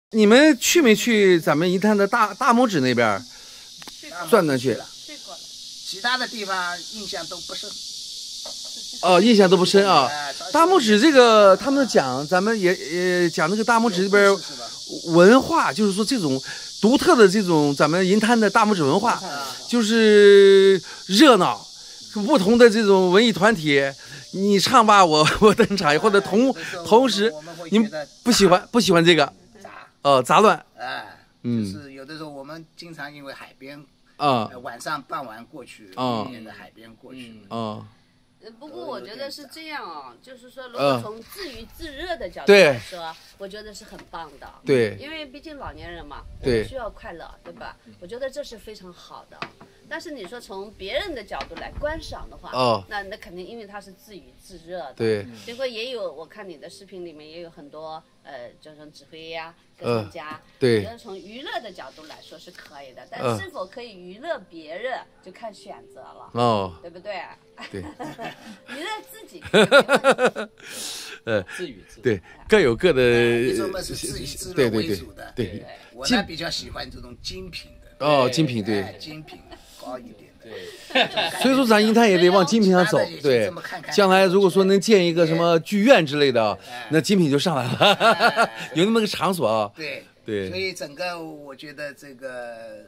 你们去没去咱们银滩的大拇指那边？转转去。 去过了。其他的地方印象都不深。 哦，印象都不深啊。大拇指这个，他们讲，咱们也讲那个大拇指这边文化，就是说这种独特的这种咱们银滩的大拇指文化，就是热闹，不同的这种文艺团体，你唱吧，我登场，或者同时，你们不喜欢这个。杂乱， 就是有的时候我们经常因为海边晚上傍晚过去，沿着海边过去， 不过我觉得是这样啊，就是说，如果从自娱自乐的角度来说，我觉得是很棒的。 对， 因为毕竟老年人嘛， 对， 需要快乐，对吧？我觉得这是非常好的。但是你说从别人的角度来观赏的话，那肯定因为他是自娱自乐的。 对。 结果也有，我看你的视频里面也有很多就是指挥呀、歌唱家。 对。 我觉得从娱乐的角度来说是可以的，但是否可以娱乐别人，就看选择了。对不对？ 对。 娱乐自己。 自娱自乐。 对，各有各的。 你说嘛是自娱自乐为主的。 对。 我呢比较喜欢这种精品的。精品对。 精品。高一点的， 对，所以说咱银滩也得往精品上走，对。将来如果说能建一个什么剧院之类的，那精品就上来了，有那么个场所啊。 对。所以整个我觉得这个，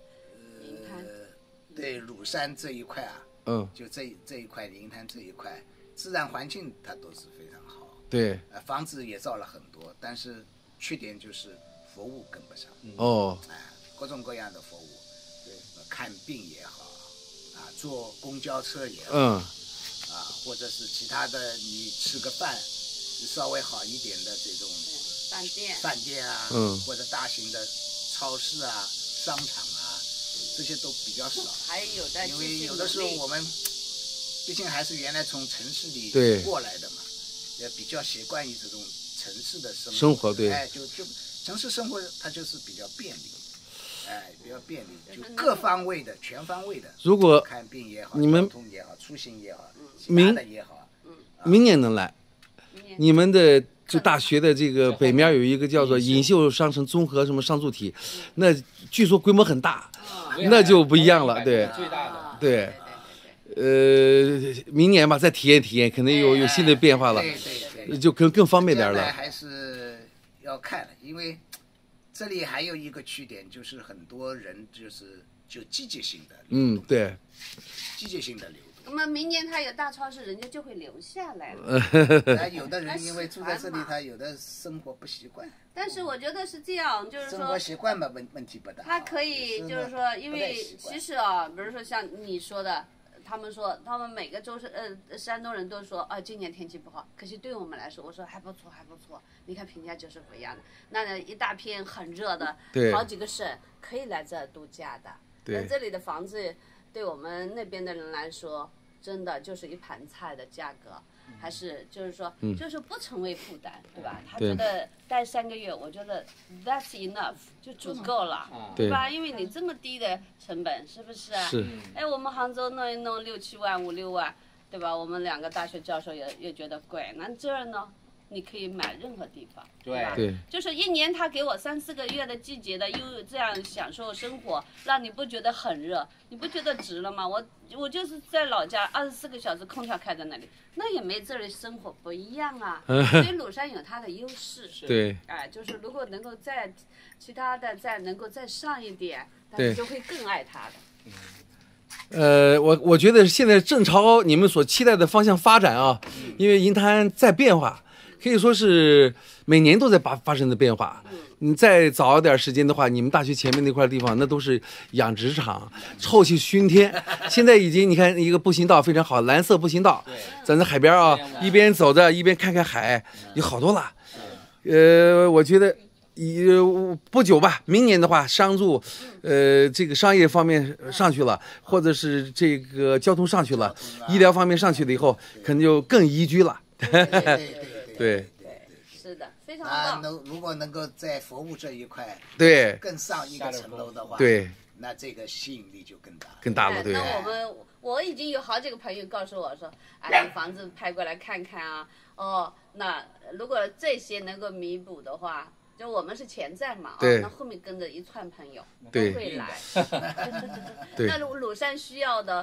对鲁山这一块啊，就这一块银滩这一块，自然环境它都是非常好。 对。 房子也造了很多，但是缺点就是服务跟不上。各种各样的服务。看病也好，坐公交车也好，或者是其他的，你吃个饭，稍微好一点的这种饭店啊，或者大型的超市啊、商场啊，这些都比较少。 还有的， 因为有的时候我们毕竟还是原来从城市里过来的嘛，也比较习惯于这种城市的生活。 对， 就城市生活它就是比较便利。比较便利，就各方位的、全方位的。 如果看病也好， 你们交通也好，出行也好，其他的也好， 明年能来。你们的就大学的这个北面有一个叫做锦绣商城综合什么商住体，那据说规模很大，那就不一样了。对， 最大的。 对。明年吧，再体验体验，可能有新的变化了。 对， 就更方便点了。 还是要看了，因为。这里还有一个缺点，就是很多人就季节性的流动， 对， 季节性的流动。 那么明年他有大超市，人家就会留下来了。 有的人因为住在这里，他有的生活不习惯。 但是我觉得是这样，就是说生活习惯嘛，问题不大。 他可以就是说，因为其实啊，比如说像你说的。他们说，他们每个山东人都说，今年天气不好。可是对我们来说，我说还不错，还不错。你看评价就是不一样的。那一大片很热的，好几个省可以来这儿度假的。那这里的房子，对我们那边的人来说，真的就是一盘菜的价格，还是就是说，就是不成为负担，对吧？他觉得待3个月，我觉得 that's enough 就足够了，对吧？因为你这么低的成本，是不是？ 是。 我们杭州弄一弄6、7万、5、6万，对吧？我们2个大学教授也觉得贵，那这儿呢？你可以买任何地方，对吧？ 对， 就是1年他给我3、4个月的季节的，又这样享受生活，让你不觉得很热，你不觉得值了吗？我就是在老家24个小时空调开在那里，那也没这里生活不一样啊。所以鲁山有它的优势。 对。 就是如果能够在其他的能够再上一点，大家就会更爱它的。 我觉得现在正朝你们所期待的方向发展啊，因为银滩在变化。可以说是每年都在发生的变化。你再早一点时间的话，你们大学前面那块地方那都是养殖场，臭气熏天。现在已经你看一个步行道非常好，蓝色步行道，咱在海边啊，一边走着一边看看海，有好多了。我觉得不久吧，明年的话，商住，这个商业方面上去了，或者是这个交通上去了，医疗方面上去了以后，可能就更宜居了。 对， 是的，非常棒。 如果能够在服务这一块更上一个层楼的话，那这个吸引力就更大了。对。 那我已经有好几个朋友告诉我说，你房子派过来看看啊。那如果这些能够弥补的话， 就我们是前站嘛， 对， 那后面跟着一串朋友都会来。 对， 那鲁山需要的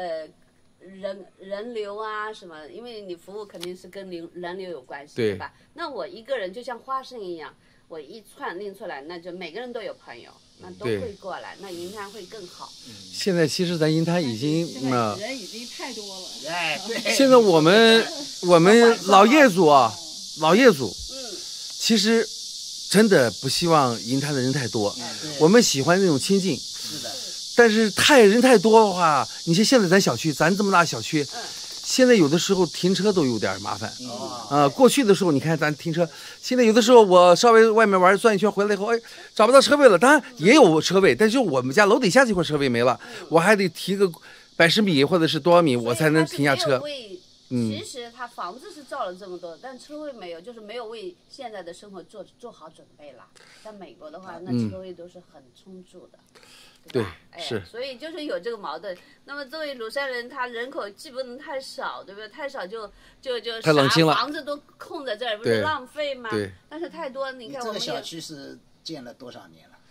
人流啊什么，因为你服务肯定是跟人流有关系，对吧？那我一个人就像花生一样，我一串拎出来，那就每个人都有朋友，那都会过来，那银滩会更好。 现在其实咱银滩已经人已经太多了。 哎，对。 现在我们老业主，其实真的不希望银滩的人太多，我们喜欢那种亲近。 是的。 但是人太多的话，你像现在咱这么大小区，现在有的时候停车都有点麻烦。过去的时候你看咱停车，现在有的时候我稍微外面玩转一圈回来以后，找不到车位了。当然也有车位，但是我们家楼底下这块车位没了，我还得提个100米或者是多少米我才能停下车。 其实他房子是造了这么多，但车位没有，就是没有为现在的生活做好准备了。在美国的话，那车位都是很充足的。 对，是， 所以就是有这个矛盾。那么作为鲁山人，他人口既不能太少，对不对？太少就太冷清了， 房子都空在这儿，不是浪费吗？ 对。 但是太多，你看我们这个小区是建了多少年了？